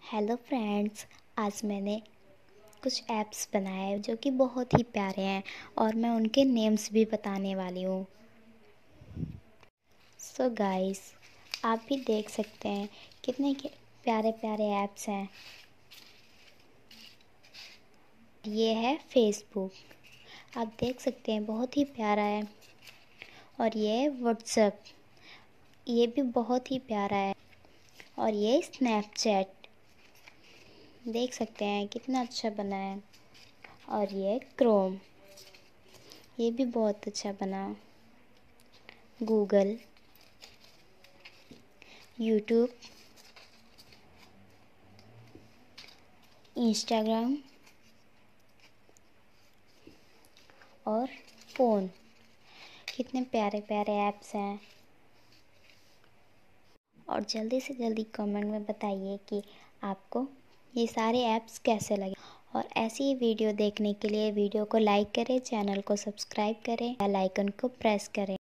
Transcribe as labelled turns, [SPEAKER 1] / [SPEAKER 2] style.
[SPEAKER 1] Hello friends, आज मैंने कुछ ऐप्स बनाए हैं जो कि बहुत ही प्यारे हैं और मैं उनके नेम्स भी बताने वाली हूँ। सो गाइस, आप भी देख सकते हैं कितने प्यारे प्यारे ऐप्स हैं। ये है फेसबुक, आप देख सकते हैं बहुत ही प्यारा है। और ये है व्हाट्सएप, ये भी बहुत ही प्यारा है। और ये स्नैपचैट, देख सकते हैं कितना अच्छा बना है। और ये क्रोम, ये भी बहुत अच्छा बना। गूगल, यूट्यूब, इंस्टाग्राम और फ़ोन, कितने प्यारे प्यारे ऐप्स हैं। और जल्दी से जल्दी कमेंट में बताइए कि आपको ये सारे ऐप्स कैसे लगे। और ऐसी ही वीडियो देखने के लिए वीडियो को लाइक करें, चैनल को सब्सक्राइब करें, बेल आइकन को प्रेस करें।